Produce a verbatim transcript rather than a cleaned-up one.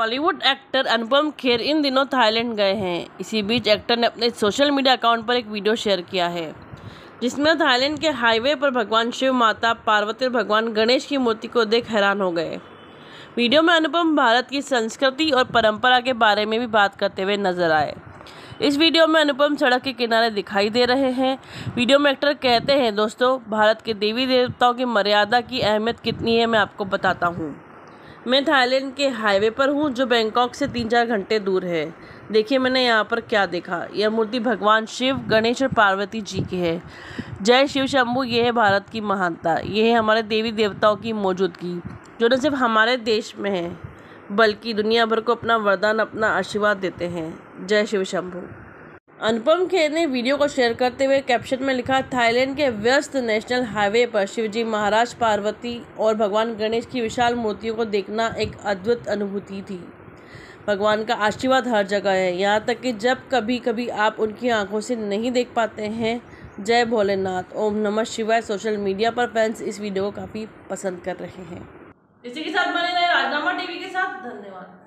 Bollywood actor Anupam Kher इन दिनों Thailand गए हैं। इसी बीच एक्टर ने अपने सोशल मीडिया अकाउंट पर एक वीडियो शेयर किया है, जिसमें थाईलैंड के हाईवे पर भगवान शिव, माता पार्वती और भगवान गणेश की मूर्ति को देख हैरान हो गए। वीडियो में अनुपम भारत की संस्कृति और परंपरा के बारे में भी बात करते हुए नजर आए। इस वीडियो में अनुपम सड़क के किनारे दिखाई दे रहे हैं। वीडियो में एक्टर कहते हैं, दोस्तों, भारत के देवी देवताओं की मर्यादा की अहमियत कितनी है मैं आपको बताता हूँ। मैं थाईलैंड के हाईवे पर हूँ, जो बैंकॉक से तीन चार घंटे दूर है। देखिए मैंने यहाँ पर क्या देखा। यह मूर्ति भगवान शिव, गणेश और पार्वती जी की है। जय शिव शंभू। ये है भारत की महानता। ये है हमारे देवी देवताओं की मौजूदगी, जो न सिर्फ हमारे देश में है बल्कि दुनिया भर को अपना वरदान, अपना आशीर्वाद देते हैं। जय शिव शंभू। अनुपम खेर ने वीडियो को शेयर करते हुए कैप्शन में लिखा, थाईलैंड के व्यस्त नेशनल हाईवे पर शिवजी महाराज, पार्वती और भगवान गणेश की विशाल मूर्तियों को देखना एक अद्भुत अनुभूति थी। भगवान का आशीर्वाद हर जगह है, यहाँ तक कि जब कभी कभी आप उनकी आंखों से नहीं देख पाते हैं। जय भोलेनाथ। ओम नमः शिवाय। सोशल मीडिया पर फैंस इस वीडियो को काफ़ी पसंद कर रहे हैं। इसी के साथ बने रहे राजनामा टीवी के साथ। धन्यवाद।